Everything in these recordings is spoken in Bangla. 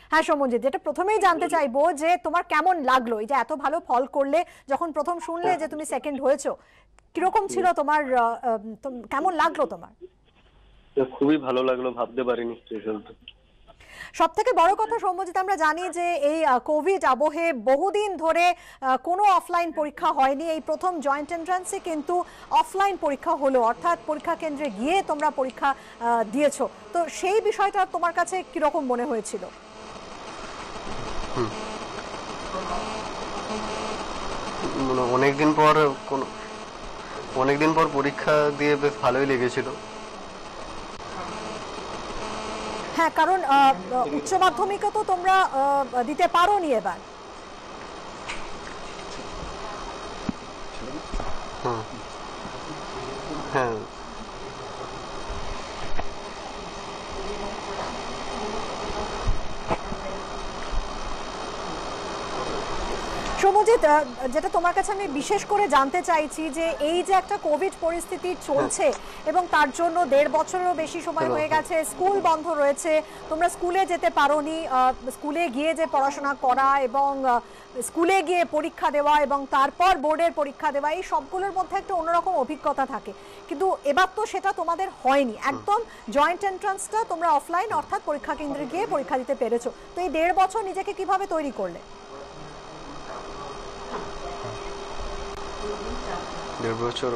হ্যাঁ সৌম্যজিৎ, যেটা প্রথমেই জানতে চাইবো যে তোমার কেমন লাগলো এই যে এত ভালো ফল করলে, যখন প্রথম শুনলে যে তুমি সেকেন্ড হয়েছো, কিরকম ছিল তোমার, কেমন লাগলো তোমার? খুবই ভালো লাগলো, ভাবতে পারিনি রেজাল্ট। সব থেকে বড় কথা সৌম্যজিৎ, আমরা জানি যে এই কোভিড আবহে বহুদিন ধরে কোনো অফলাইন পরীক্ষা হয়নি, এই প্রথম জয়েন্ট এন্ট্রান্সে কিন্তু অফলাইন পরীক্ষা হলো, অর্থাৎ পরীক্ষা কেন্দ্রে গিয়ে তোমরা পরীক্ষা দিয়েছো। তো সেই বিষয়টা তোমার কাছে কিরকম মনে হয়েছিল? অনেকদিন পর পরীক্ষা দিয়ে বেশ ভালোই লেগেছিল। হ্যাঁ, কারণ উচ্চ মাধ্যমিকও তো তোমরা দিতে পারোনি এবার। হ্যাঁ, সৌম্যজিৎ, যেটা তোমার কাছে আমি বিশেষ করে জানতে চাইছি যে এই যে একটা কোভিড পরিস্থিতি চলছে এবং তার জন্য 1.5 বছরেরও বেশি সময় হয়ে গেছে, স্কুল বন্ধ রয়েছে, তোমরা স্কুলে যেতে পারোনি, স্কুলে গিয়ে যে পড়াশোনা করা এবং স্কুলে গিয়ে পরীক্ষা দেওয়া এবং তারপর বোর্ডের পরীক্ষা দেওয়া, এই সবগুলোর মধ্যে একটা অন্যরকম অভিজ্ঞতা থাকে, কিন্তু এবার তো সেটা তোমাদের হয়নি। একদম জয়েন্ট এন্ট্রান্সটা তোমরা অফলাইন অর্থাৎ পরীক্ষা কেন্দ্রে গিয়ে পরীক্ষা দিতে পেরেছো। তো এই 1.5 বছর নিজেকে কিভাবে তৈরি করলে? 1.5 বছর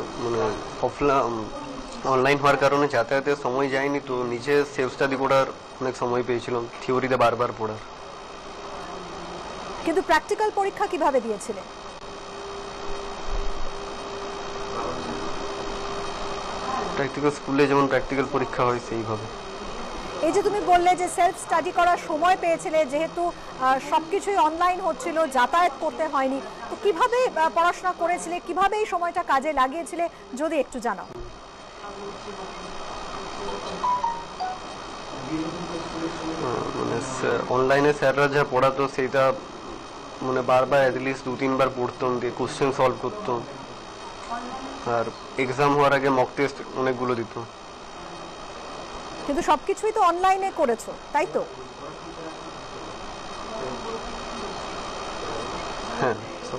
অনলাইন হওয়ার কারণে যাতায়াতের সময় যায়নি, তো নিজে সেলফ স্টাডি করার অনেক সময় পেয়েছিলাম, থিওরিতে বারবার পড়ার। কিন্তু প্র্যাকটিক্যাল পরীক্ষা কিভাবে দিয়েছিলে? প্র্যাকটিক্যাল স্কুলে যেমন প্র্যাকটিক্যাল পরীক্ষা হয় সেইভাবে। এই যে তুমি বললে যে সেলফ স্টাডি করার সময় পেয়েছিলে, যেহেতু সবকিছুই অনলাইন হচ্ছিল, যাতায়াত করতে হয়নি, তো কিভাবে পড়াশোনা করেছিলে, কিভাবে এই সময়টা কাজে লাগিয়েছিলে, যদি একটু জানাও। অনলাইনে স্যাররা যা পড়াতো সেটা বারবার অ্যাটলিস্ট 2-3 বার পড়তাম, দিয়ে কোশ্চেন সলভ করতাম, আর এক্সাম হওয়ার আগে মক টেস্ট অনেকগুলো দিত। কিন্তু সবকিছুই তো অনলাইনে করেছো, তাই তো? হ্যাঁ।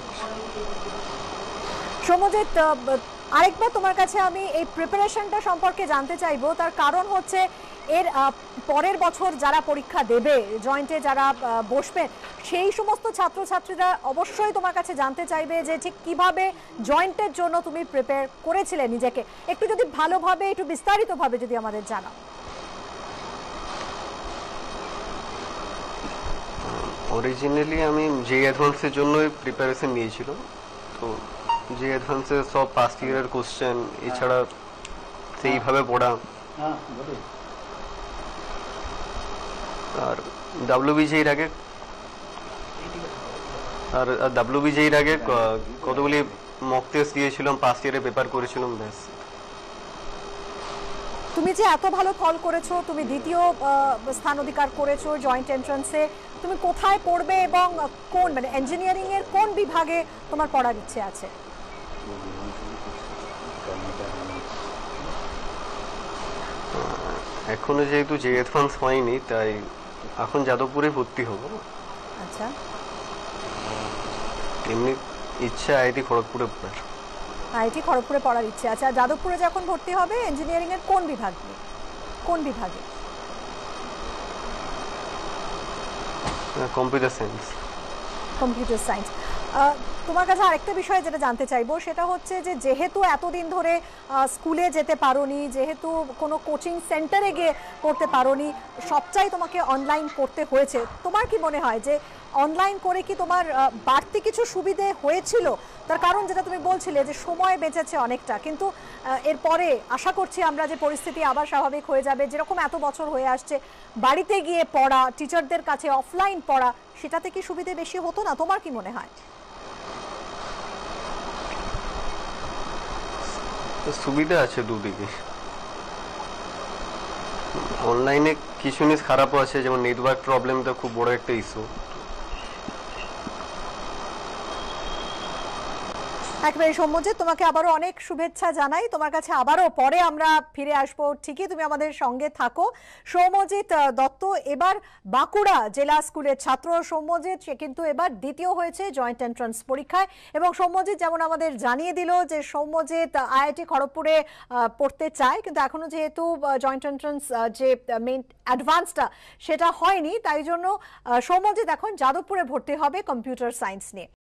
সৌম্যজিৎ, আরেকবার তোমার কাছে আমি এই প্রিপারেশনটা সম্পর্কে জানতে চাইবো, তার কারণ হচ্ছে এর পরের বছর যারা পরীক্ষা দেবে, জয়েন্টে যারা বসবে, সেই সমস্ত ছাত্রছাত্রীরা অবশ্যই তোমার কাছে জানতে চাইবে যে ঠিক কিভাবে জয়েন্টের জন্য তুমি প্রিপেয়ার করেছিলে নিজেকে। একটু যদি ভালোভাবে, একটু বিস্তারিতভাবে যদি আমাদের জানাও। অরিজিনালি আমি যে অ্যাডভান্সের জন্যই প্রিপারেশন নিয়েছিলাম, তো যে অ্যাডভান্সে সব ফার্স্ট ইয়ারের কোশ্চেন, এছাড়া সেইভাবে পড়া। আর ডাব্লিউবিজের আগে কতগুলি মক টেস্ট দিয়েছিলাম, ফার্স্ট ইয়ারে পেপার করেছিলাম, ব্যাস। তুমি যে এত ভালো ফল করেছো, তুমি দ্বিতীয় স্থান অধিকার করেছো জয়েন্ট এন্ট্রান্সে, তুমি কোথায় পড়বে এবং কোন ইঞ্জিনিয়ারিং এর কোন বিভাগে তোমার পড়ার ইচ্ছে আছে? এখনো যেহেতু যে অ্যাডভান্স হয়নি, তাই এখন যাদবপুরে ভর্তি হব। আচ্ছা, এমনি ইচ্ছা আইআইটি খড়গপুরে পড়ার। আইআইটি খড়গপুরে পড়ার ইচ্ছে আছে। আর যাদবপুরে যখন ভর্তি হবে ইঞ্জিনিয়ারিং এর কোন বিভাগে? Computer science. Computer science. তোমার কাছে আরেকটা বিষয় যেটা জানতে চাইবো, সেটা হচ্ছে যে যেহেতু এতদিন ধরে স্কুলে যেতে পারোনি, যেহেতু কোনো কোচিং সেন্টারে গিয়ে পড়তে পারোনি, সবটাই তোমাকে অনলাইন করতে হয়েছে, তোমার কি মনে হয় যে অনলাইন করে কি তোমার বাড়তি কিছু সুবিধে হয়েছিল? তার কারণ যেটা তুমি বলছিলে যে সময় বেঁচেছে অনেকটা, কিন্তু এরপরে আশা করছি আমরা যে পরিস্থিতি আবার স্বাভাবিক হয়ে যাবে, যেরকম এত বছর হয়ে আসছে, বাড়িতে গিয়ে পড়া, টিচারদের কাছে অফলাইন পড়া, সেটাতে কি সুবিধে বেশি হতো না? তোমার কি মনে হয়? সুবিধা আছে দুদিকে। অনলাইনে কিছু জিনিস খারাপও আছে, যেমন নেটওয়ার্ক প্রবলেমটা খুব বড় একটা ইস্যু। একেবারে সৌম্যজিৎ, তোমাকে আবারও অনেক শুভেচ্ছা জানাই। তোমার কাছে আবারও পরে আমরা ফিরে আসবো, ঠিকই তুমি আমাদের সঙ্গে থাকো। সৌম্যজিৎ দত্ত এবার বাঁকুড়া জেলা স্কুলের ছাত্র। সৌম্যজিৎ সে কিন্তু এবার দ্বিতীয় হয়েছে জয়েন্ট এন্ট্রান্স পরীক্ষায়, এবং সৌম্যজিৎ যেমন আমাদের জানিয়ে দিল যে সৌম্যজিৎ আইআইটি খড়গপুরে পড়তে চায়, কিন্তু এখনো যেহেতু জয়েন্ট এন্ট্রান্স যে মেইন অ্যাডভান্সটা সেটা হয়নি, তাই জন্য সৌম্যজিৎ এখন যাদবপুরে ভর্তি হবে কম্পিউটার সায়েন্স নিয়ে।